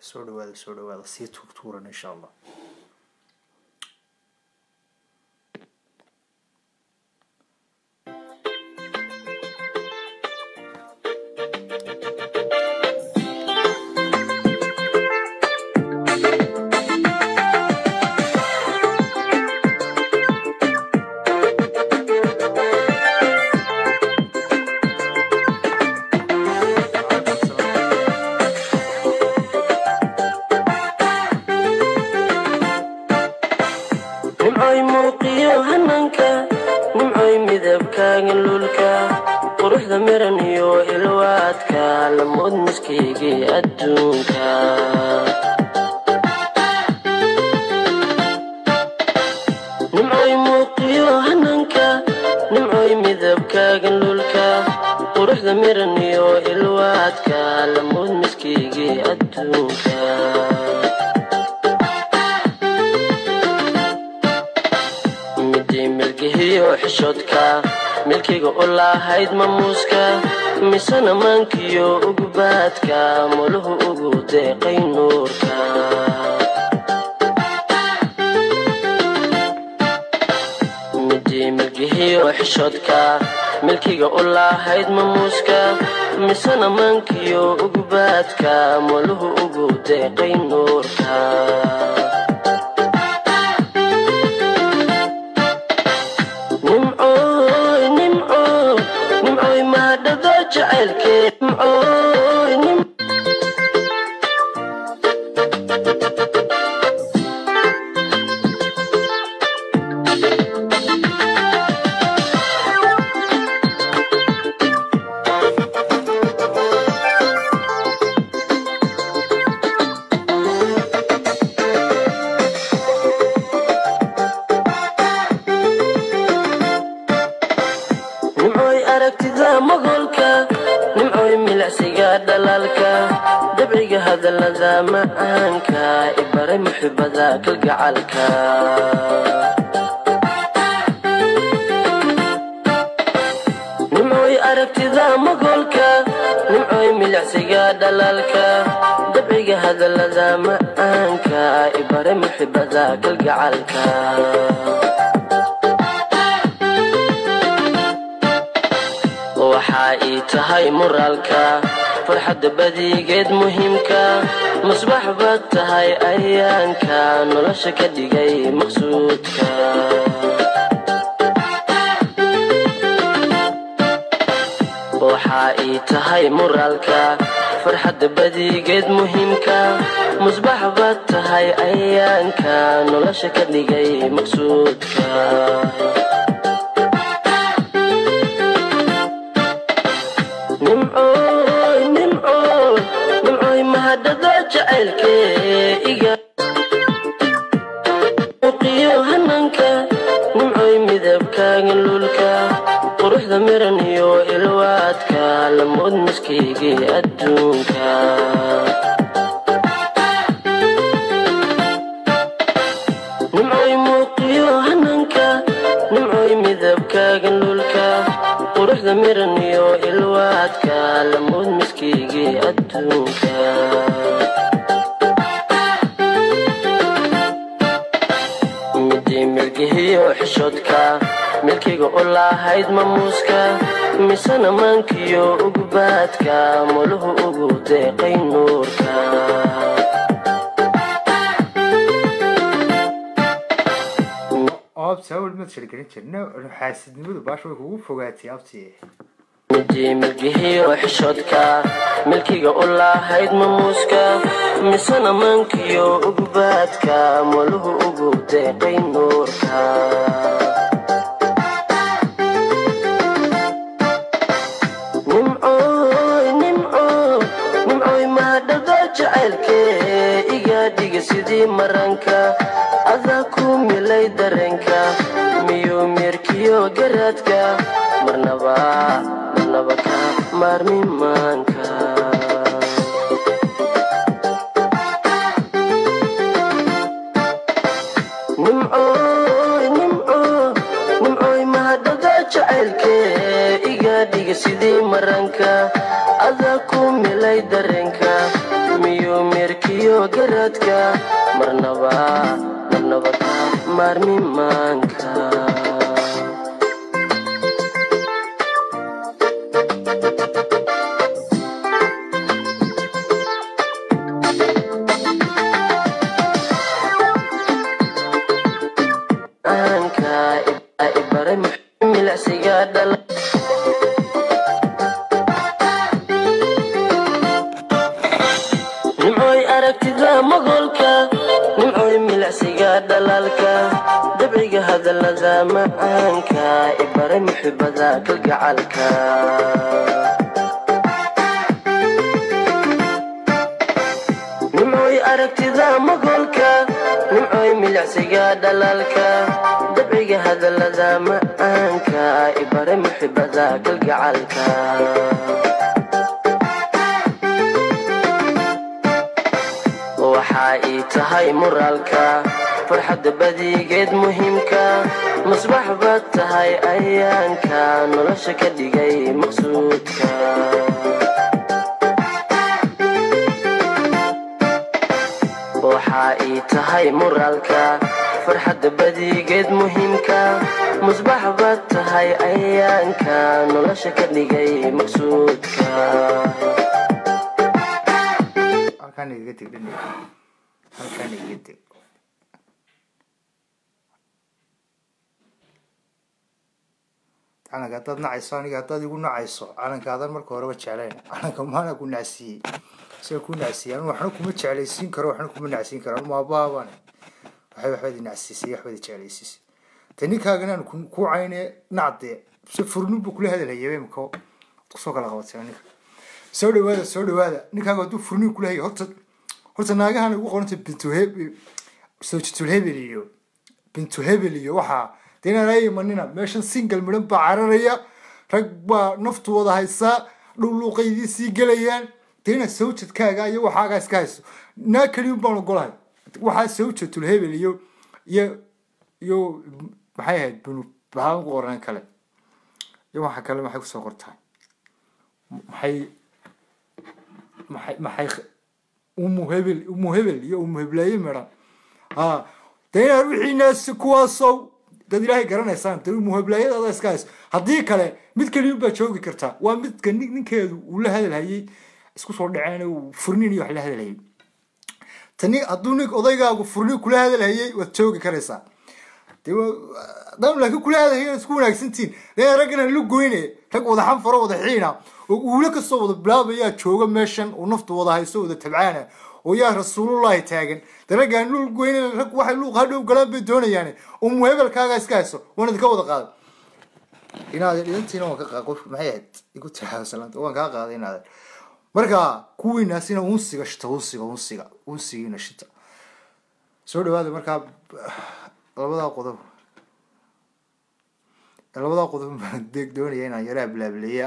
soo dhawaada sii tuurtuuran insha Allah. milkiga u lahayd mamuuska misana maankiyo ugu baadka moluhu ugu deeqay nuurka midii milkihiyo xishoodka milkiga u lahayd mamuuska misana maankiyo ugu baadka moluhu ugu deeqay nuurka هذا معانك إبري محب ذاك القعالك نمعوي أركت ذا مقولك نمعوي ملعسيقا دلالك دبعي هذا لذا معانك إبري محب ذاك القعالك وحائي تهي مرالك فرحة بديقيد مهمك مصباح باتهاي أيانك نولشك ديقاي مقصودك وحائي تهاي مرالك فرحة بديقيد مهمك مصباح باتهاي أيانك نولشك ديقاي مقصودك جعلك إيجا وقيو هننك نمعوي مذبك نلولك قروح ذمرنيو إلواتك لمود مسكيكي أدونك نمعوي موقيو هننك نمعوي مذبك نلولك قروح ذمرنيو إلواتك لمود مسكيكي أدونك ملكيه حشودك ملكيga u lahayd mamuuska misana maankiyo ugu baadka moluhu ugu deeqay nuurka سأول ما تشاركين جنة حاسد نبض باش وهو فوقاتي أبتي مدي ملكيه حشودك ملكيga u lahayd mamuuska misana maankiyo ugu baadka moluhu ugu deeqay nuurka جعلك إيجا ديجا سيدي مرانكا أذاكو ميلاي دارنكا ميو ميركيو قراتكا مرنبا كا مارمي مانكا نمعوي مهددا جعلك إيجا ديجا سيدي مرانكا أذاكو ميلاي دارنكا ميو ميركيو garaadka marnaba ka maarmi maanka nimcoy aragtida magolka nimcoy milacsiga dhalalka dabciga hadalada macaanka ibare muxibada kalgacalka nimcoy aragtida magolka nimcoy milacsiga dhalalka dabciga hadalada macaanka ibare muxibada kalgacalka waxaa ii tahay muraalka farxadda badigeed muhiimka masbax baad tahay ayaanka nolosha ka dhigay maqsuudka waxaa ii tahay muraalka farxadda badigeed muhiimka masbax baad tahay ayaanka nolosha ka dhigay maqsuudka halkaan iga tag calanka haddaad nacayso aniga haddaad igu nacayso calankaadan marka horeba jeclayn calanka maana ku nacsiiyey isaga ku nacsiiyey anu waxna kuma jeclaysiin karo waxna kuma nacsiin karo anu maabaabane waxbaad nacsiisay waxbaad jeclaysiisay te ninkaagana aan ku cayne nacdee se furnin buu kula hadalhayay imika kusoo kala qabatay ninka soo dhawaada ninkaaga hadduu furnin kula hayay horta naagahan ugu qorantay bintu hebel iyo waxaa deenaanay manina meeshan single midhan baa cararaya rag baa naftu wada haysaa dhuluuqaydii sii gelayaan deena sawjadkaaga iyo waxaagaa iska hayso naa keliya baan ogolahay waxaa sawjatul hebel iyo maxay ahayd maxaa ugu qoran kale iyo waxa kale maxay kusoo qortaa maxay umu hebel iyo umu heblaye midhan deena wixii naas kuwaasow dad ilaahay garanaysaan dad muhablaayada iska hayso haddii kale mid kaliya baa joogi kartaa waa midka ninkeedu uu la hadalhayay isku soo dhaceen uu furnin iyo wax la hadalhayay tani hadduu nin odaygaagu furnin kula hadalhayay waad joogi karaysaa dam laakiin kula hadalhayay isku wanaagsantiin raggana lu goyne rag wada xanfaro wada xiina oo uula kasoo wada bilaabayaa jooga meeshan oo naftu wada hayso wada tabcaana oo yaa rasuulullaahi taagan daragaan lul goyne rag waxay luuq hadhow galaan bay doonayaan oo muheebelkaaga iska hayso waana idinka wada qaaday inaad idintiina waan ka qaad qof maxay ahayd igu taxaasalaanta waan kaa qaaday inaad marka kuwiinaasina unsiga shita soo dhawaada markaa labadaa qodob baan doonaya inaan yaraa bilaableeye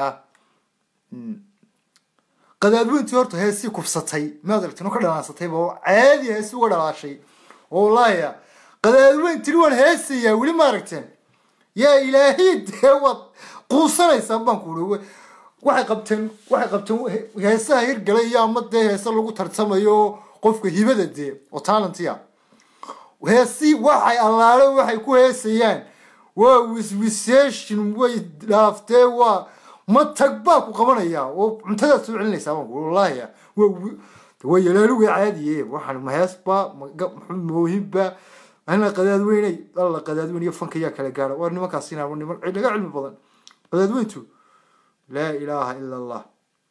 qadaadweyntii horta heesii kufsatay maad aragtin oo ka dhalaansatay baa caadi heesi uga dhalaashay oo wallaahi qadaadweyntii waan heesayaa weli ma aragteen yaa ilaahay dee waad quusanaysaa baan ku uri waxay qabteen heesaha hirgalay iyo ama dee heese lagu tartamayo qofka hibada dee oo talantiya heesii waxay allaale waxay ku heesayaan waa wiswisation way dhaaftee waa ma tag baa ku qabanaya oo cuntadaad soo celinaysaa baan ku wallaahi waa yalaaluga caadiye waxaan maheesba moohibba ana qadaadweynay alla qadaadweyn iyo fanka yaa kala gaara waa nimankaasina waa niman laga cilmi badan qadaadweyntu laa ilaaha ila allah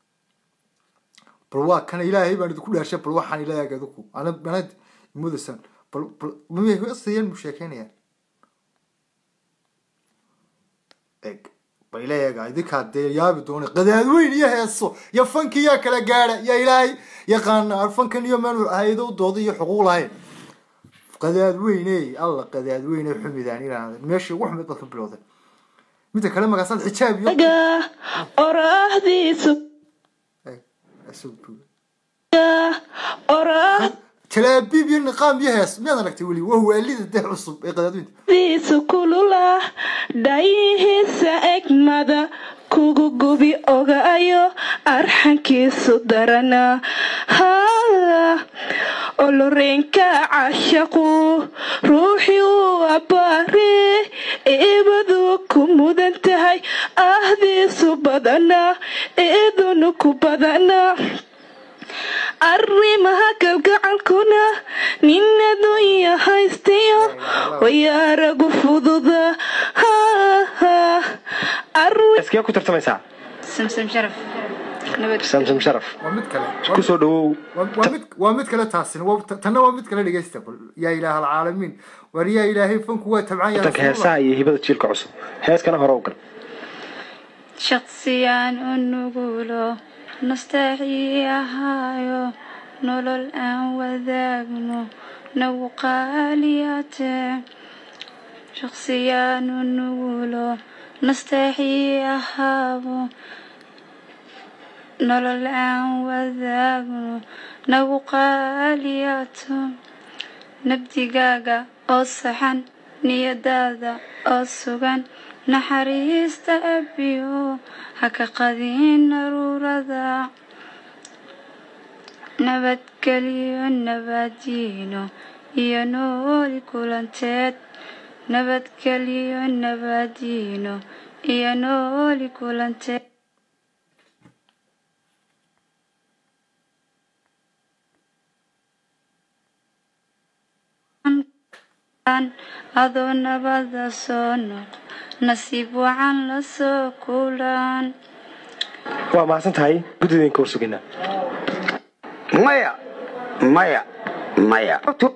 bal waa kana ilaahay baan idinku dhaashay bal waxaan ilaahay agaduku ana mudasan bal miyay heesayaan musheekeynayaan bal ilaahay idinkaa dee yaabi doona qadaadweyn iyo heeso iyo fanki yaa kala gaara yaa ilaahay yaqaana fankan iyo meel haydo dooda iyo xuquuq lahayn qadaadweyney alla qadaadweyney xumidaan ilaa meeshii ugu xumid baad ka bilowday midda kale magaasad xijaab iyo oraahdiisu تلابيب ينقام يهس ما أنا نكتولي وهو اللي ده عصب قدادين ذي سكولولا دايه سأك ماذا كوغو غوبي أوغا أيو أرحن كيسو درنا ها oloreenka cashaqu ruuxii uu abbaaree eebadu ku mudan tahay ahdiisu badana eedunu ku badana arrimaha kalgacalkuna nin adduunya haystayo wayaaragu fududa iskee ku tartamaysaa samsam sharaf samsam sharaf ومد كله ku soo dhawow ومد كله تاسين تنا ومد كله dhageysta يا إله العالمين وريا إلهي فنك هو تبعان يا tanka heesaha iyo hibada jiilka cusub heeskana hore u gal shakhsiyaan u nugulo nastaxiyahayo nolol aan wadaagno nagu qaaliyate shakhsiyaan u nugulo nastaxiyahayo nolol aan wadaagno nagu qaaliyato nabdigaaga oo saxan niyadaada oo sugan naxariista abiyo haka qadin naruurada nabadgeliyo nabadiino iyo nooli kulanteed nabadgeliyo nabadiino iyo nooli kulanteed adoo nabada soo noq nasiib wacan la soo kulan waa mahadsan tahay guddideenka war sugaynaa maya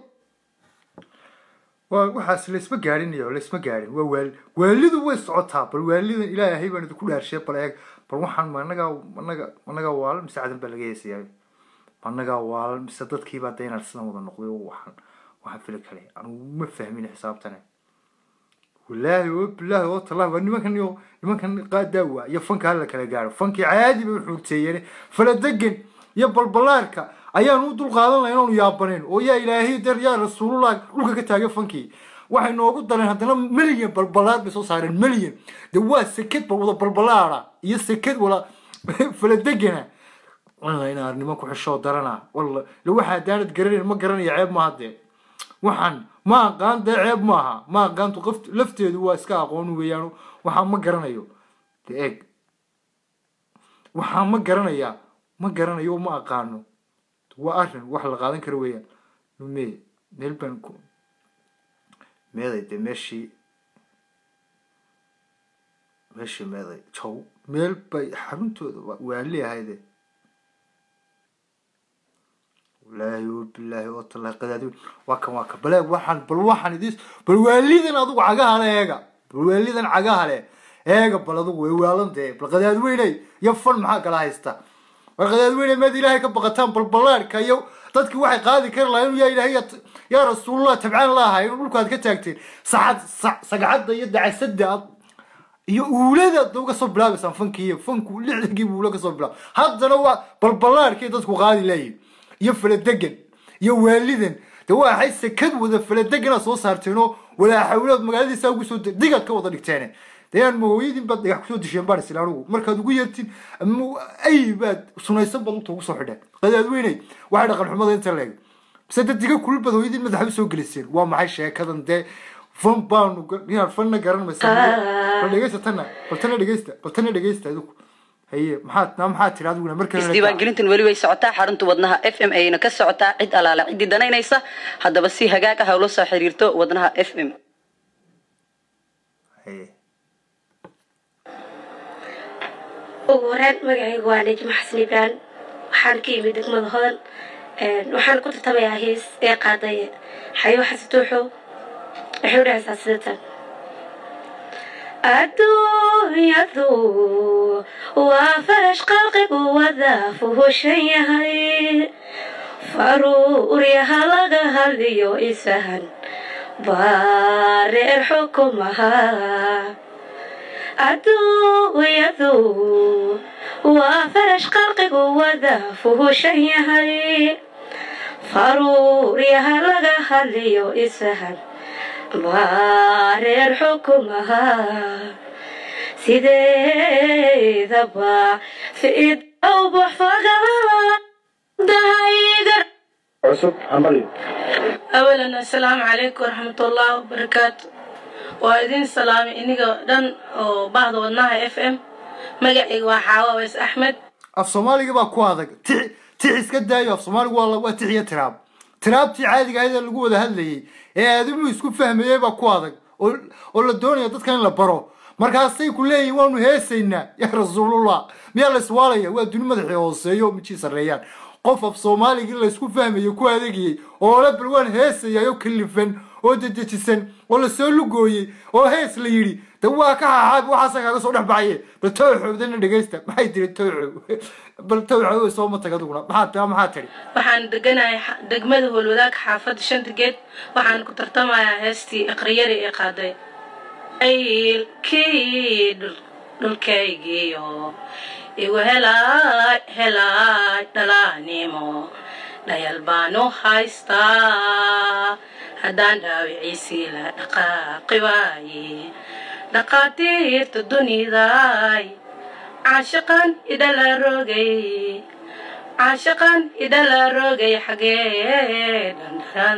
waxaas laysma gaadhin iyo laysma gaadhin waa waalidu way socotaa bal waalidan ilaahay baan idinku dhaarshay bal eeg bal waxaan managa waal mise cadan baa laga heesayaa managa waal mise dadkiibaa daynar sidan wada noqday oo waxaan fili kale anigu ma fahmin xisaabtane والله وبالله والله nimankan qaadaawa iyo fanka la kala gaaro fanki caadi bay xogteeyeen fala degan iyo balbalaarka ayaan u dul qaadanay inuu yaabaneen oo yaa ilaahay dar yaa rasuulullah dhulka ka taagay fanki waxay noogu daleen hadana milyan balbalaar bay soo saareen milyan de waa sekad wada balbalaara iyo sekad wala fala degana والله ina nimanku xisho darana والله loo waxa daanad garanay ma garanay ceeb ma hadee waxaan ma aqaan ceeb maaha ma aqaantu qof lafteedu waa iska aqoon weeyaan waxaan ma garanayo eeg waxaan ma garanayo ma aqaano waa arrin wax la qaadan karo weeyaan meel baan ku meeday de meeshii meeday jow meel bay xaruntooda waa leeyahay والله وبالله والله قدادين وكم بلا waxaan idis bal waalidan adigu cagaha leega bal waalidan cagaha le eega bal adigu way waalantay bal qadaad weynay iyo fan maxaa kala haysta war qadaad weynay ma ilaahay ka baqataan bal balaarka iyo dadkii waxay qaadi kar lahayn yaa ilaahay ya rasuulullah tabcan laahay dhulkaad ka taagteen sagacada iyo dacasada iyo uulada dadka soo bilaabaysan fanku lixdii uula ka soo bilaab haddana waa bal balaarkii dadku qaadi lahayn iyo faladegan iyo waalidan de waxay sekad wada faladegan soo saarteeno wala xawlad magaaladiisa ugu soo digad ka wada dhigteen deeyan mooyidin bad dhagax ku soo disheen baan islaanugu markaad ugu yeertin ay baad sunaysan bad ugu soo xidheen qadaad weynay waxa dhaqan xumada inta leeg sida diga kulul bad hooyidin madax soo galiseen waa maxay sheekadan de fan baanu inaan fanna garan ma sameeyo baltana dhageysta adigu هي maxaad tiraaduna markii isdiiwaangelintan wali way socotaa xarunta wadnaha FM ayna ka socotaa cid alaala cid danaynaysa hadaba si hagaag ah hawlo soo xiriirto wadnaha FM وورد magacaygu waa Najma Xasan Ibraan waxaan ka imid degmada Hodan waxaan ku tartamayaa hees ee qaaday xayo xasatuuxo wuxuu dhacay sidatan adduunyadu waa farash qalqigu wadaafuhu shan yahay faruuryaha laga hadliyo isahan baareer xukumaha adduunyadu waa farash qalqigu wadaafuhu shan yahay faruuryaha laga hadliyo isahan baareer xukumaha sideedaba fiid awbax fagaa dahaygar cusub hambalyo. أولا السلام عليكم ورحمة الله وبركاته وإذن سلام إنيقا دان بعض ودناها FM مقعي وحاوة ويس أحمد af Soomaaliga baa ku adag tii iska daayo af Soomaaliga waa tixiya tiraabtii caadiga ah ee lagu wada hadlayay ee aaduu isku fahmayay baa ku adag oo la doonayo dadka in la baro markaasay ku leeyihiin waanu heesaynaa ya rasuulullah miya la iswaalaya waa duni madaxii hooseeyo michi sareeyaan qof af Soomaaliga la isku fahmayo ku adeegay oo la balwan heesayo kalifan oo dedejisan oo la soo lugooyay oo hees la yiri waa ka haab waxa kaga soo dhaxbaayay bal tawxuudna dhageysta maxay tiri bal tawxuud soo ma tagaduguna maxaa tiri waxaan deganahay degmada Howlwadaag xaafad Shantigeed waxaan ku tartamayaa heestii aqriyari ee qaaday ayl kid dhulkaygiyo igu helay dhalaanimo dhayal baanu haystaa haddaan dhaawiciisii la dhaqaaqi waaye dhaqaatiirta dunidaay caashaqan idhala rogay xagee dhandharan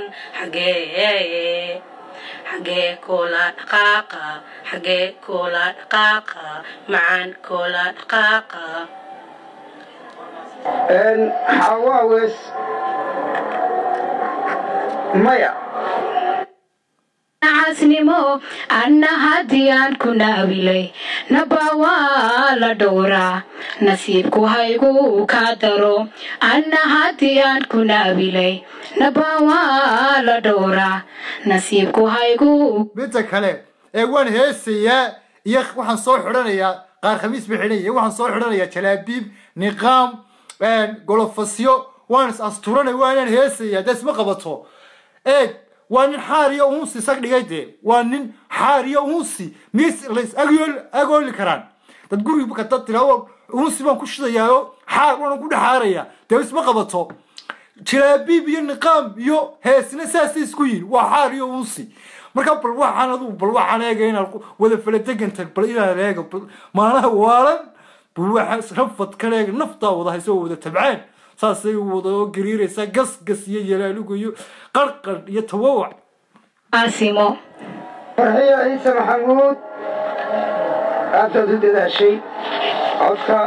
xagee kula dhaqaaqa macaan kula dhaqaaqa xawaawes maya عاسنمو أنا هديان كنا بلي نبوا لدورا نصيبكو هايغو كادرو أنا هديان كنا بلي نبوا لدورا نصيبكو هايغو بنت كلام وان هيسيا يخ waxaan soo xiranayaa qaar khamiis bixinay waxaan soo xiranayaa jalaabib niqaam golofasyo waan asturanay waan heesaya dasma qabato وان حارية ونسي ساقدي جايده وان حارية ونسي ميس ليس أقول كران تقول يبقى تطلع ونسي ما كوش ضياء حار وانا كود حارية تبس ما قبضه تلابي بينقام يو هس نساسي سكوين وحارية ونسي مركب بالواحد أنا بالواحد أنا جاينا ولا فلتك أنت بالإله لاقى ما أنا وارن بالواحد رفض كلاج نفطة وضح يسوي ذا تبعين ساسي وضو قريري سا قص يجلالوكو قرقر يتووع عاصمو فرحية عيسى محمود أنت ضد ذا الشيء عدك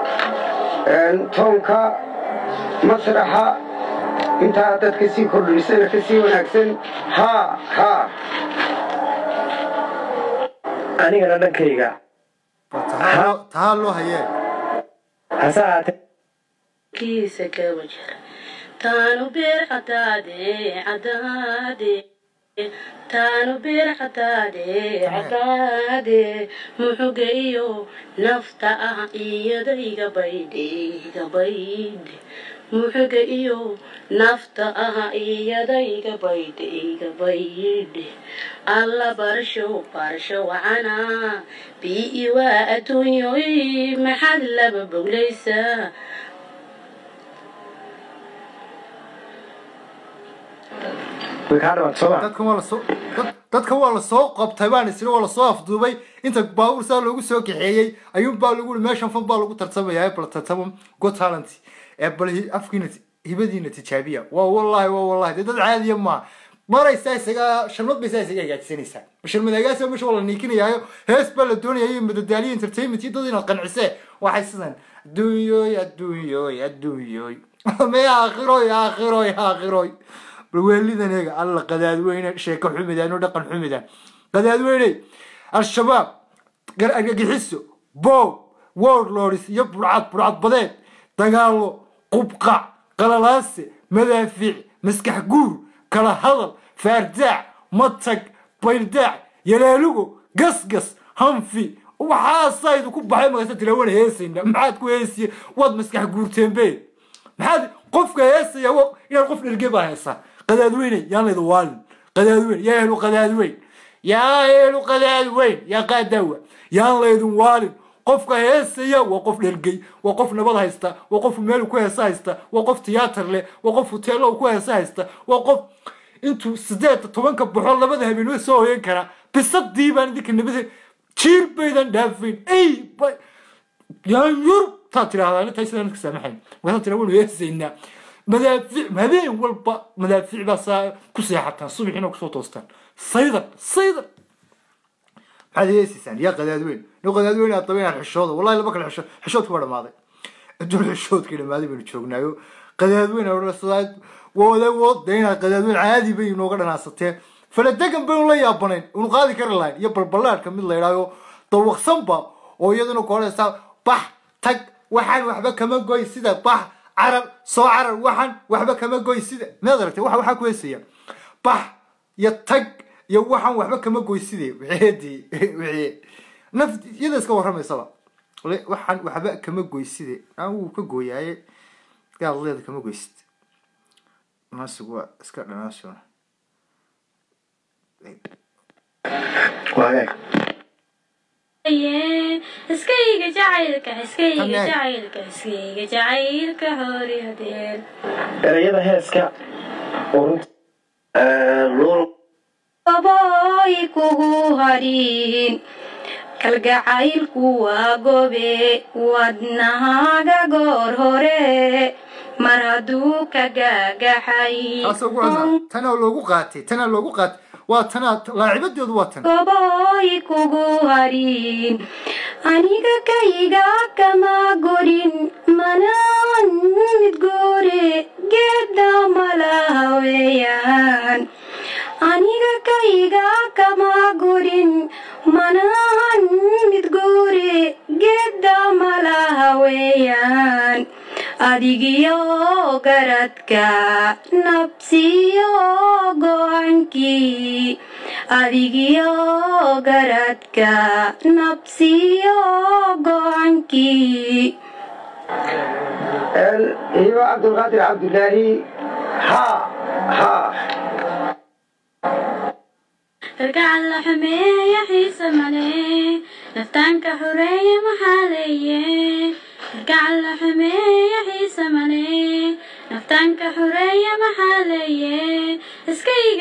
تونكا مسرحة انت عدد كسي كل رسالة كسي ونكسن ها أنا قلنا كيغا تعالوا هيا هساعة كيسك وجه تانو بير عدادي تانو بير عدادي محوغيو نفتا إيدي قبيدي محوغيو نفتا إيدي قبيدي الله برشو وعنا بيوا أدونيوي محل ببوليسا dadka waa la soo qabtay baan isla wala soo afduubay inta baawur saa loogu soo kaxeeyay ayuun baa lagu meeshan fan baa lagu tartamayaa bal tartamo go talent bal afkiina hibadiina tijaabiya wallahi dad caadi ma maraysa isaga shalmad bay isaga gaajinaysa shalmadagaas meesha wala niikinayaayo hees baa la doonayay madadaaliye entertainment dad inaad qancisee waxay sidan adduunyoy ma aakhiro بالوالدين هيك الله قداد وين شيء كحمدان ودقن حمدان قداد وين الشباب يحسوا بو وورلورس برعد بدين دقالو قبقع قلالاسي مدافع مسكح قور كلا هضل فارداع مطق بيرداع يلالوغو قص هنفي وحاصايد وكبحي مغسات لون هيسين معاد كويسي واد مسكح قور تنبين معاد قفك هيسي يا قف الرقبة هيسا قدادوين يا نضوال قدادوين يا هلو قدادوين يا قداوة يا نضوال قفك هيسيا وقف للقي وقف نبض هيستا وقف مالو كويس هيستا وقف تياتر لي وقف تيلو كويس هيستا وقف انتو سدات طبانك بحول لبدا هبينو سو ينكرا بصدي بان ديك النبي تشير بيدان دافين يا يور تاتري هذا تايسن سامحين وهذا تراول هيسينا مدافع هذين والبا مدافع بس كسيحتان صبحنا كسو توستان صيدا هذه يسيسان يا قدادوين لو قدادوين الطبيعة الحشود والله لا بكل حشود كبر ماضي الدول الحشود كده ماضي بنشوفناه قدادوين أو الصلاة وذا دينا قدادوين عادي بينو قدنا ستة فلدقن بين الله يابنين ونقاضي كرلاين يبر بلاد كمل الله يرايو طوق صنبا ويدنا كورة سا بح تك وحن وحبة كمان جوي سيدا بح عرب صو عرب وحن وحبة كمان جوي سيدا نظرته وح كويسية بح يتك يوحن وحبة كمان جوي سيدا وعادي وعي نفس يدا سكوا رمي صلا وحن وحبة كمان جوي سيدا أو كجوي هاي قال الله هذا كمان جوي سيدا ما سوا سكرنا ناسون وهاي iskayga jacaylka hori hadeen erayada heeska aboy kugu harin kalgacaylku waa gobe wadnahaga goor hore mar hadduu ka gagaxay tana loogu qaatay واتنا لاعبة ديود واتنا goboy kugu harin aniga kayga kama gorin manaan mid gore geeda malaha weeyaan aniga kayga kama gorin manaan mid gore geeda malaha weeyaan adigiyo garadka nabsiyo go'aankii adigiyo garadka nabsiyo go'aankii ايوه عبد القادر عبد الله ها kalgacal la xumeeya xiisa male naftaanka xoreeya maxaa leeye kalgacal la xumeeya xiisa male naftaanka xoreeya maxaa leeye iskayga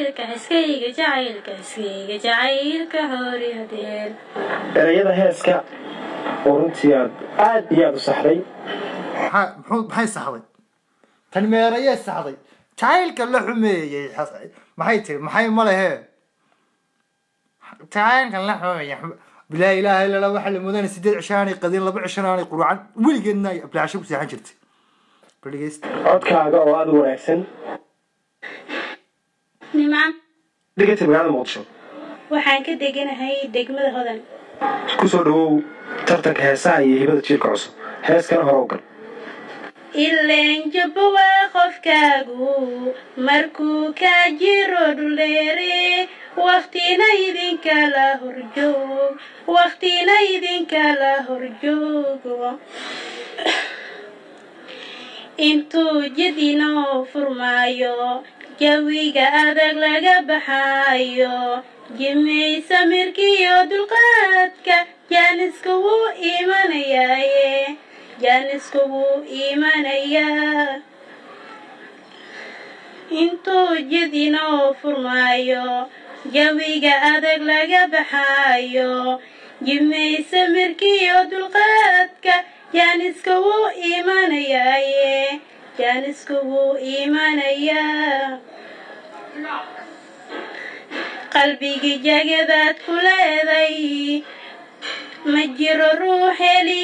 jacaylka hori hadeen erayada heeska oo runtii aad iyo aad u saxday maxay saxday tan meerayay saxday jacaylka la xumeeyay maxay tiri maxay ma lehe jacaylka la xumeeyay bila ilaaha illa allah waxa la mudana 8 cishaani qadin 2 cishaani quraan wiligeedna ablaasho ku saxan jirtay balgeest codkaaga oo aad u wanaagsan nimam dhigata magaalada muqdisho waxaan ka deganahay degmada hodan ku soo dhawow tartanka heesaha iyo hibada jiilka cusub heeskana hore u gal ileen jabwa qofkaagu markuu ka jiro dhuleere waqtina idinkala horjoogo intuu jidinoo furmaayo jawiga adag laga baxaayo jimeysa mirkiyo dulqaadka jaanisku wuu iimanayaa intuu jidinoo furmaayo jawiga adag laga baxaayo jimeysa mirkiyo dulqaadka jaanisku wuu iimanayaa qalbigii jagadaad ku leeday ma jiro ruux heli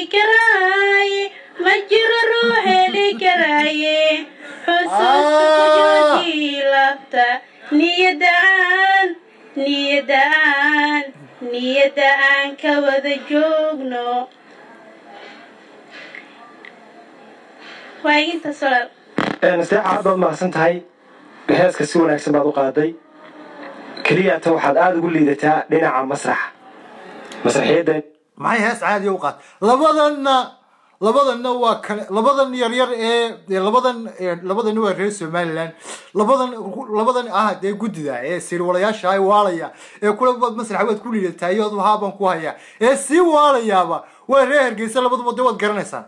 karaaye xusuusta ku jooji laabta niyada aan ka wada joogno waaginta solal nasteexa baad mahadsan tahay heeska si wanaagsan baad u qaaday keliya ta waxaad aad ugu liidataa dhinaca masraxiyadda maxay hees caadi u qaad labadanna waa kale labadan yaryar ee labadan waa reer Somaliland labadan dee gudida ee sirwalayaasha ay waalaya ee kula masrax waad ku liidataa iyo waxaan ku hayaa ee si waalayaaba waa reer Hargeysa labaduba waad garanaysaa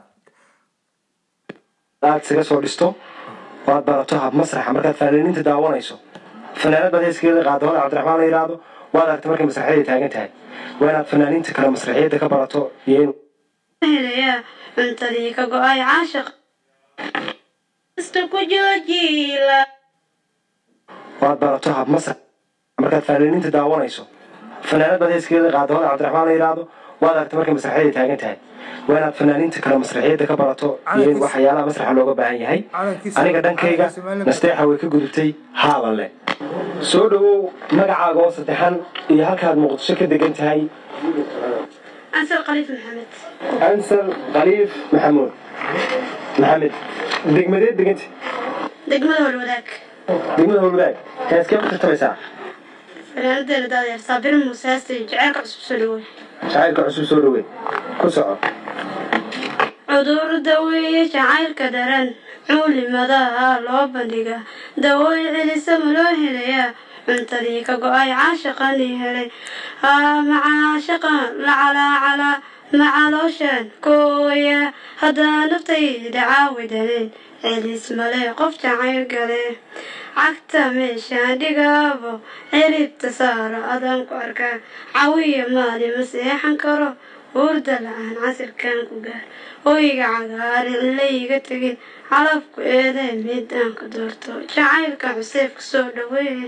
aad siga soo dhisto waad barato hab masraxa markaad fanaaniinta daawanayso fanaanada heeskeeda qaadada Cabdiraxmaan la yiraahdo waad aragtay markay masraxiyada taagan tahay waa inaad fanaaniinta kale masraxiyada ka barato iyo helaya cuntadii ka go'ay caashiq استكجوجيلا waad barato hab masrax markaad fanaaniinta daawanayso fanaanad baad heeskeeda qaadooda cabdiraxmaan la yiraahdo waad aragtay markay masraxiyada taagan tahay waa inaad fanaaniinta kale masraxiyada ka barato iyo waxyaalaha masraxa looga baahan yahay aniga dhankayga nasteexa way ka gudubtay haabanle soo dhawow magacaaga oo saddexan iyo halkaad muqdisho ka degan tahay أنسل قليف محمد أنسل قليف محمود محمد دقمدين دقنت دقمده الولاك دقمده الولاك كانت كيف تختمي ساعة فأنا أدري دادير صابر المساسي جعلك عصب سلوي جعلك عصب سلوي كسعة عذور دوي جعلك درن عولي مداها لو بندقة دوي علي سملوه ليا cuntadii ka go-ay caashaqanii helay macaashaqan lacalaa macalooshan kooya haddaa naftayda caawidanen celis male qof jacayl gale cagta meeshaan dhigaabo ciribta saaro adaan ku arkaa cawiya maali ma seexan karo hurda la-aan casirkan ku gaar hoyga cagaarin layga tegin calafku eedee midaan ka doorto jacaylka xuseefka soo dhaweeye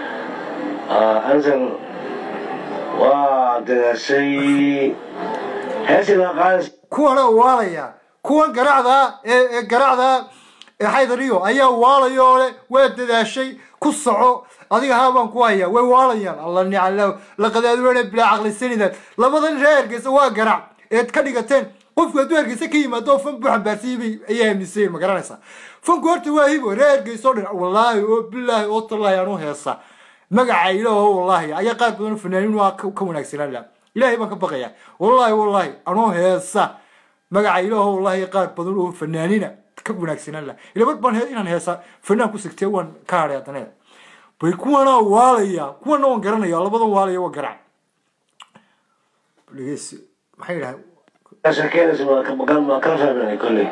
أنزل ودرسي هسه قاس كوانا واليا كوان قرعدا قرعدا حيدريو أيا واليا ودرسي كسعو adiga haabaan ku haya way waalayaan allah ni calaw laqad adweena bila aqli sinida labadan reerkiisa waa garac eed ka dhigateen qofku adweerkiisa ka yimaado fan buuxan baarsiibay ayaa misay ma garanaysa fanku horta waa hibo reerkiisa oo dhan wallahi oo billahi oo tallahi aanu heesa magaca ilaaho wallahi ayaa qaad badan fanaaniin waa ka wanaagsanaan la ilaahay baan ka baqaya wallahi aanu heesa magaca ilaaho wallahi qaad badan oo fanaaniina ka wanaagsanaan la ilaa baan inaan heesa fanaan ku sigtay waan ka hareedanay bay kuwana waalaya kuwana waan garanaya labadan waalaya waa garac liis maxay dhahay شكينا سوا كم كفر من كله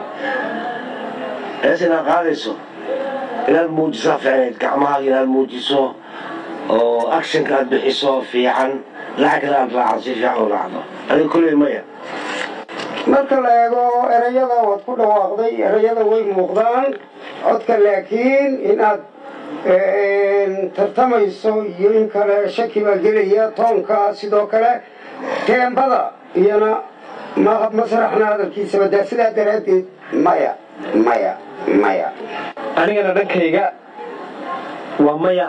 هسه قاعدسو إلى الموجسة فعلا كعمها إلى الموجسة أو أكشن كان بحسه في عن لعك الآن راعي في عون عضو هذه كله مية marka la eego erayada waad ku dhawaaqday erayada way muuqdaan codka laakiin inaad tartamayso iyo in kale shaki baa gelaya toonka sidoo kale teembada iyana masraxna hadalkiisa badaa sidaa daraaddeed maya anigana dhankayga waa maya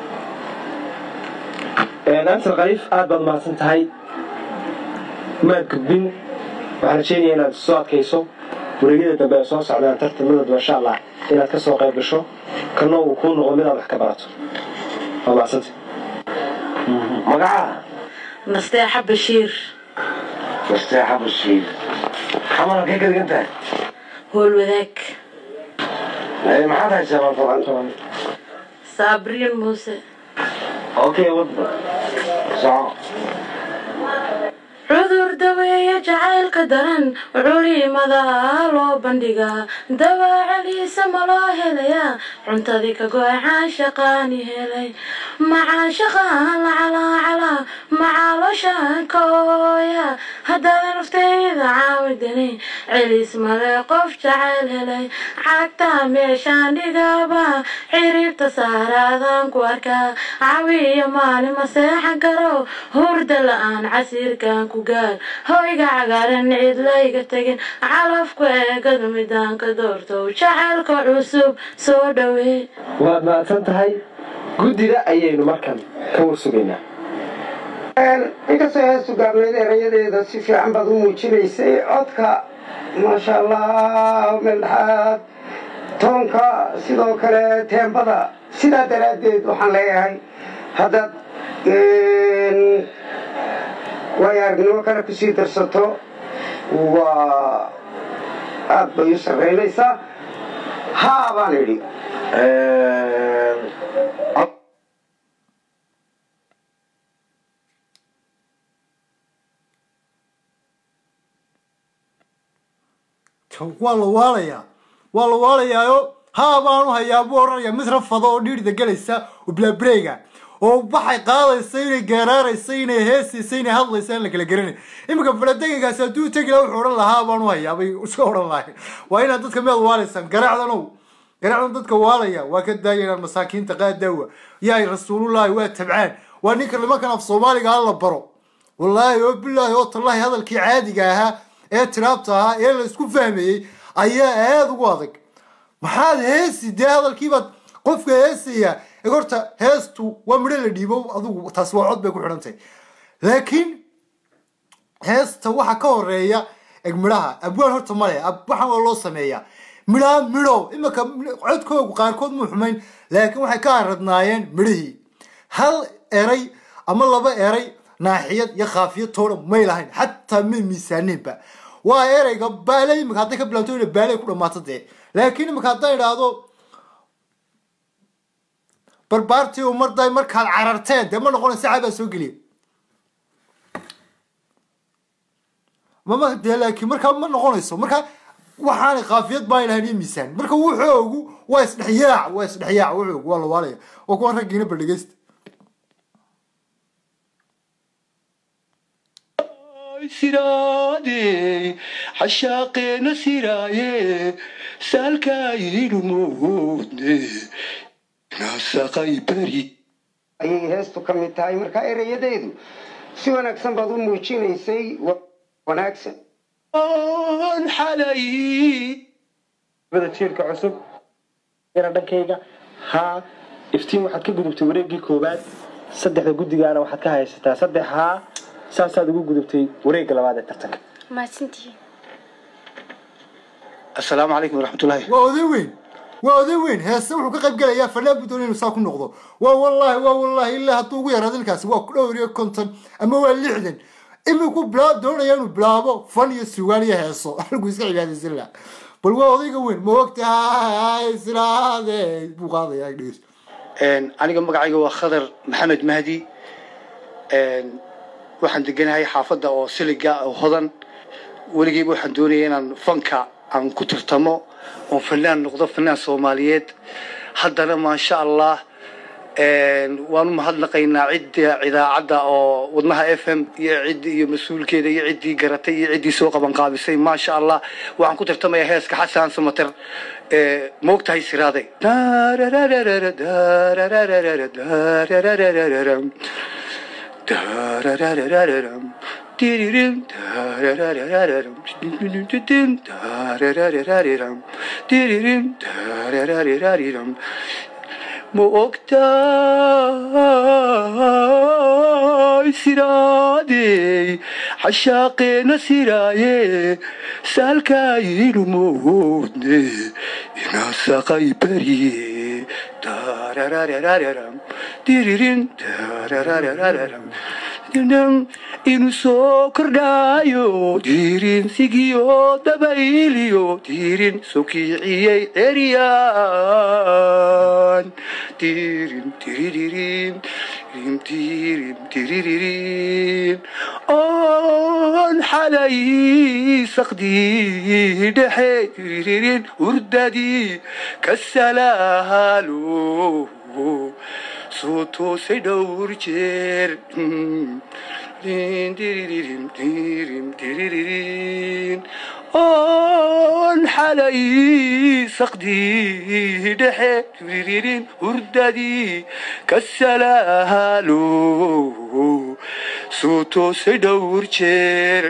ansal khaliif aad baad mahadsan tahay maad gudbin waxaan rajeynayaa inaad soo adkayso wareegyada dambe ee soo socdaan tartamadooda insha allah inaad ka soo qayb gasho kana uu kuu noqdo midaad wax ka barato waa mahadsanta magaca nasteexa bashiir nasteexa bashiir xamara kee ka dhigan tahay hool wadaag maxaad haysaa طبعا sabriin muuse اوكي وضع صح cudur daweeye jacaylka daran culimada loo bandhigaa dawaacaliisa ma loo helayaa cuntadii ka go-ay caashaqaani helay macaashaqaan lacalaacalaa macaalooshaan kooya haddaba naftayda caawidani celis male qof jacayl helay cagtaa meeshaan dhigaaba xiriibta saaraadaan ku arkaa cawiya maalin ma seexan karo hurda la-aan casiirkan ku gaar hoyga cagaaran cid layga tegin calafku eegadu midaan ka doorto jacaylka cusub soo dhawee waad mahadsan tahay guddiga ayaynu markan ka warsugaynaa inkastoo heestu gaabnayd erayadeeda si fiican baad u muujinaysay codka maasha allah meel dhexaad toonka sidoo kale teembada sidaa daraaddeed waxaan leeyahay haddaad waayo aragnimo kale kusii darsato waa aad bay u sarraynaysaa haa baan idhi waa la waalayaa haa baan u hayaa buu oranaya mid rafado oo dhiirida galaysa oo blaabreyga oo waxay qaadaysa inay geeraaraysa inay heesaysa inay hadlaysa in la kala garanay iminka faladegankaasi hadduu tegi lahaa wuxuu odhan lahaa baan u hayaa bay iska odhan lahay waa inaad dadka meed waalaysaan garaacdanow قرعنا ضدك واليا وكداينا المساكين تقادوا يا رسول الله واتبعان وانك لما كان في الصومالي قال الله برو والله وبالله والله هذا الكي عادي جاها ايه ترابتها ايه اللي اسكو فهمي ايا هذا واضح maxaad heesi hadalkiibaad qofka heesaya horta heestu waa midho la dhiibo adigu taas waa cod bay ku xidhantay laakiin heesta waxa ka horeeya midhaha abwaan horta male waxaan waa loo sameeyaa midho imaka codkoogu qaarkood mu xumayn laakiin waxay ka aradnaayeen midhihii hal eray ama laba eray naaxiyad iyo khaafiyad toona may lahayn xataa ma miisaaninba waa erayga baalay imaka hadday ka bilaabto inay baalay ku dhammaato dee laakiin imaka hadday idhaahdo barbaartii umarday markaad cararteen dee ma noqonaysa cabaa soo geliya mama dee laakiin markaa ma noqonayso markaa waxaana qaafiyad baa ilahayn iyo miisaan marka wuxoogu waa isdhexyaac wuxoogu waa la waalaya oo kuwan raggiina baldhegeysta سيرادي عشاقي نسيراي سالكاين موتني ناسقاي بري ayay heestu ka mid tahay marka erayadeedu si wanaagsan baad u muujinaysay wanaagsan حالي bada jiirka cusub ina dhankayga ha iftiin waxaad ka gudubtay wareegii koobaad saddexda gudigaana waxaad ka haysataa saddex ha saasaad ugu gudubtay wareegga labaad ee tartanka maasantii السلام عليكم ورحمة الله وأذي وين هسه وحنا قبل يا فلان بدون نساق النقطة والله إلا هتوقي يا رجل كاس وكلوري كونتن أما هو اللي عدن إما يكون بلاد دون يانو بلابو فني السوالي هسه أنا سعيد هذا الزلا بل وأذي وين ما وقتها هذا بقاضي يا جلوس أنا قم بقى عيقوا خضر محمد مهدي waxaan deganahay xaafadda oo siliga oo hodan waligeey waxaan doonayaa inaan fanka aan ku tartamo oo fanaan noqdo fanaan Soomaaliyeed haddana ma sha Allah waan mahadnaqaynaa idaacadda oo wadnaha FM iyo mas'uulkeeda iyo cidii garatay iyo cidii soo qaban qaabisay ma sha Allah waxaan ku tartamayaa heeska Xasan Samatar moogtahay siraaday dararararam diririm dararararam dararararam diririm dararararam moogtahay siraadey xashaaqeena siraaye saalkaayinu moodne inaasaqay bariye dararararam diririm dararararam inu soo kordhaayo diirin sigiyo dabayliyo diirin sokiciyey eryaan diirin diriririn diirin diriririn oon xalay saqdii dhexe diriririn hurdadii kasalaalo soto se dhowr jeer oon xalay saqdii dhexe diriririn hurdadii kasalaalo soto se dhowr jeer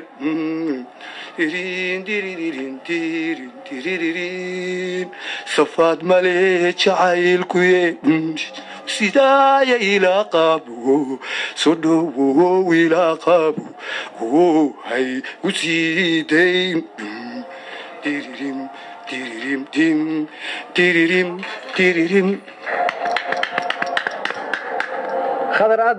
safaad male jacaylkuye sidaaya ilaa qaabo soo dhowow ilaa qaabo hay u siidayn diririm diririm dim diririm diririm khadar aad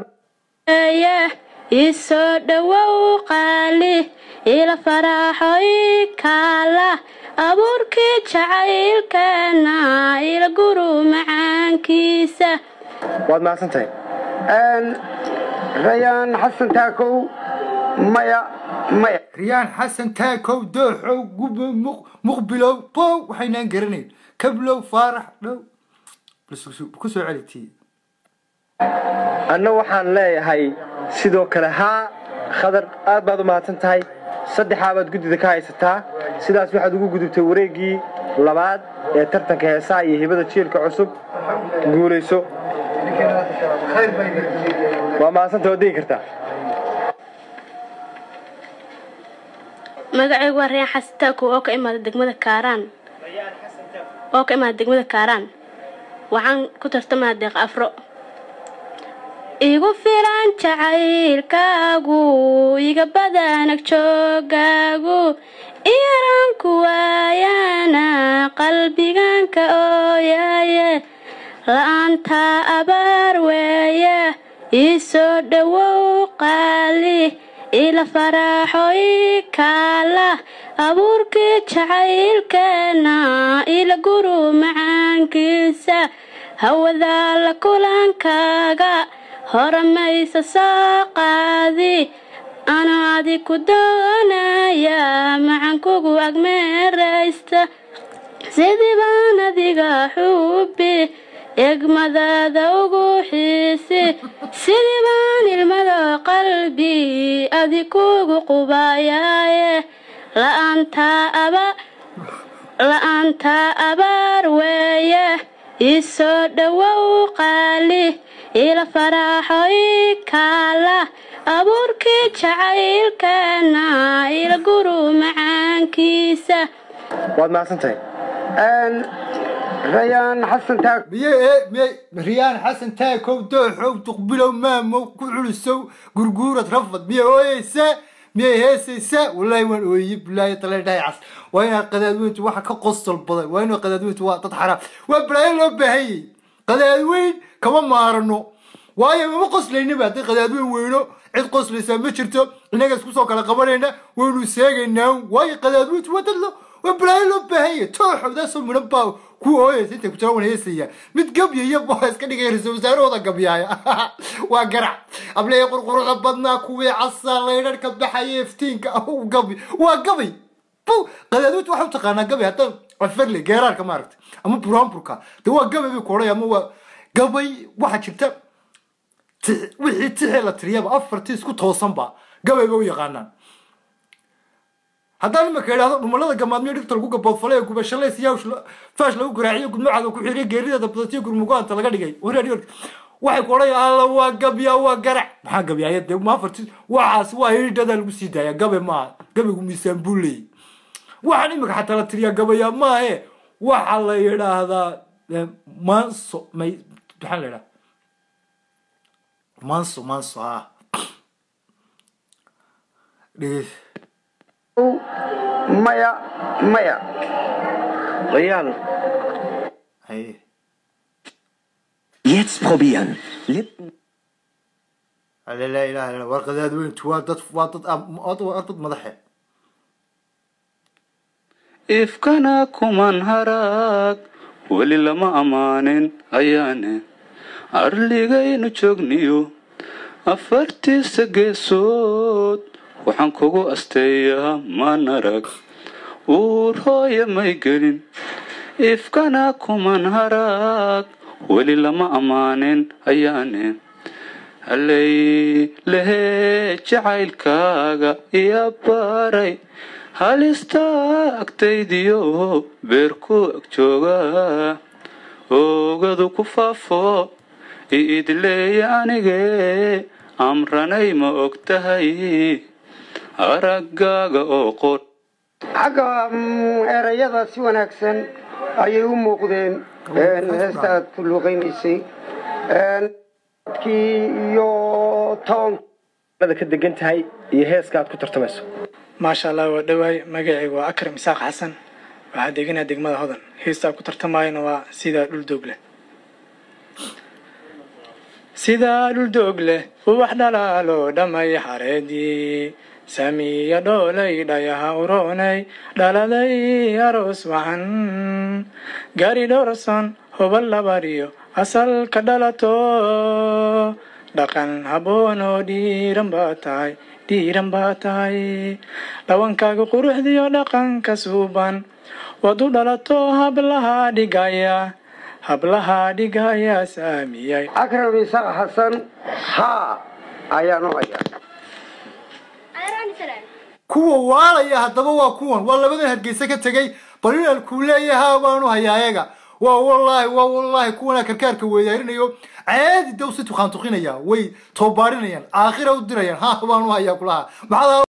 isoo dhowow qaali ila faraaxoy kaala abuurkii jacaylkeena ila guru macaankiisa waad mahadsantahay rayaan xasan taakow maya riyaan xasan taakow dooxow muqbilow bow waxaynaan garanayn kablow faarax dhow ku soo celitii anna waxaan leeyahay sidoo kale haa khadar aad baad u mahadsan tahay saddexaabaad guddida ka haysataa sidaas waxaad ugu gudubtay wareeggii labaad ee tartanka heesaha iyo hibada jiilka cusub guulayso waa maasanta oo digi kartaa magacaygu waa Rayaan Xasan Taako oo ka imaada degmada Kaaraan waxaan ku tartamaa deeq afro igu filan jacaylkaagu iga badanag joogaagu iyaran ku waayana qalbiganka ooyaye la'aanta abaar weeye isoo dhawow qaali ila faraxo ikala abuurkii jacaylkeena ila guru macaankiisa hawada la kulankaaga horamaysa soo qaadi ana adi ku doonaya macankugu agmeeraysta sidii baan adiga xubi egmadaada ugu xiisi sidii baan ilmada qalbi adi kugu qubayaaye la'aanta abaar weeye isoo dhawow qaali ila faraxo ikala abuurkii jacaylkeena ila guru macaankiisa waad mahadsantahay Rayaan Xasan Taako Rayaan Xasan Taako dooxow tuqbilow maamo ku culusow gurguurad rafad miyay heesaysa wallahi waan ooyay billahi talaay cas waa in qadaadweyntu waxa ka qosol badan waa in qadaadweyntu waa dad xaraam waa billahi loo baahayay qadaadweyn kama maarano waayo ma qoslayna baad qadaadweyn weyno cid qoslaysa ma jirto inaga isku soo kala qabanayna waynu seegaynaa waayo qadaadweyntu waa dad waa billahi loo baahayay tooxow soo muran baa ku ooyay inta ku jawaan heesaya mid gabyaya baa iska dhigay ra'iisul wasaarahooda gabyaya waa garac ablee qurqurada badnaa kuwii casaan leedarka baxay iftiinka gabi waa gabi qadaadweyntu waxa u taqaanaa gabi hadan afarle geeraarka maaragtay ama buraanburka de waa gabi bay koolay ama waa gabay waxa jirta wixii tixi la tiriyaba afartii isku toosan ba gabay bay u yaqaanaan haddaan ma keenado dhumalada gamaadmiyo dhigta lagu gaboodfalay gubashalay siyaash faash lagu garaaciyo gudmacada ku xiray geerida badatiyo gurmugaanta laga dhigay waraadiyo waxay koolay alla waa gabya waa garac maxaa gabyaya de ma afartii waxaas waa hidada lagu sii daaya gabe ma gabigu miisaan buulay waxaan imika xataa la tiriyaa gabaya maahe waxa la yiraahdaa manso may maxaa la yiraahdaa manso maya Rayaan Jetzt probieren. Lippen. لا إله إلا الله ورقداد وين توادت أطد مضحي ifkana kuman haraag weli lama ammaanin ayaane arligaynu joogniyo afartiisa geesood waxaan kugu asteeyaa manarag uur hooya may gelin ifkana kuman haraag weli lama ammaanin ayaane hallay lehee jacaylkaaga iya baray halista agtaydiyo beerku ag jooga oogadu ku faafo iidleeya anige amranay ma og tahay araggaaga oo qor xagga erayada si wanaagsan ayay u muuqdeen heesta aad ku luuqaynaysay iyo toonada ka degan tahay iyo heeska aad ku tartamayso maasha allah waa dhawaay magacaygu waa Akram Isaaq Xasan waxaa deganaa degmada Hodan heesta ku tartamayna waa sida dhul doog leh wax dhalaalo dhamay xareedii samiya dhoolay dhayaha uroonay dhaladay aroos wacan gari dhowrson hubal labariyo asalka dhalato dhaqan habboonoo dhiiran baa tahay dhawankaaga quruxdiyo dhaqanka suuban wad u dhalato hablaha dhigaya saamiyay Akram Isaaq Xasan ayaanu hayaa kuwa waalaya haddaba waa kuwan waa labadan hargeysa ka tagay بل الكلية هابانو هيايغا والله كونا كركارك ويدارينيو عادي دوسة خانتوقينيا وي توبارينيان آخر ودريان ها هابانو هيا كلها